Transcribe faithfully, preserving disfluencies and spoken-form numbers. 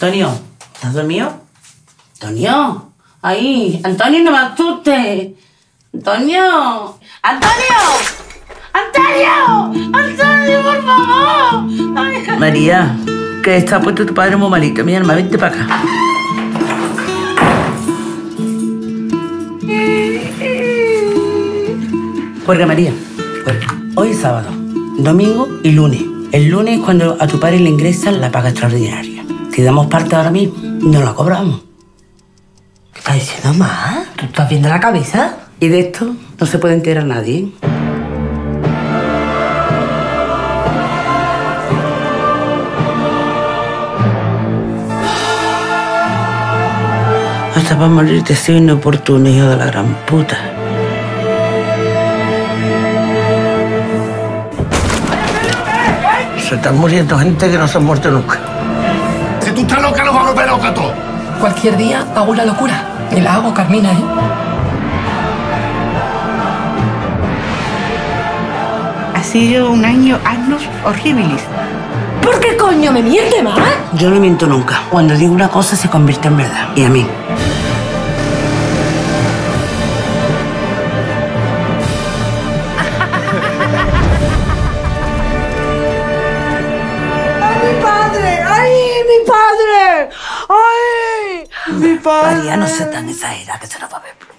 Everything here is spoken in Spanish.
Antonio, ¿estás dormido? Antonio, ahí, Antonio, no me asustes. Antonio, Antonio, Antonio, Antonio, por favor. Ay. María, que está puesto tu padre muy malito. Mi alma, vente para acá. Porque María, hoy es sábado, domingo y lunes. El lunes es cuando a tu padre le ingresan la paga extraordinaria. Si damos parte ahora mismo, no la cobramos. ¿Qué estás diciendo, ma? ¿Tú estás viendo la cabeza? Y de esto no se puede enterar nadie. Hasta para morir te soy inoportuno, hijo de la gran puta. Se están muriendo gente que no se ha muerto nunca. Si tú estás loca, nos vamos a volver loca todos. Cualquier día hago una locura. Y la hago, Carmina, ¿eh? Ha sido un año años horribles. ¿Por qué coño me miente, ma? Yo no miento nunca. Cuando digo una cosa se convierte en verdad. Y a mí. ¡Ay, mi padre! ¡Ay, mi padre! María, no sea tan exagerada que se nos va a ver.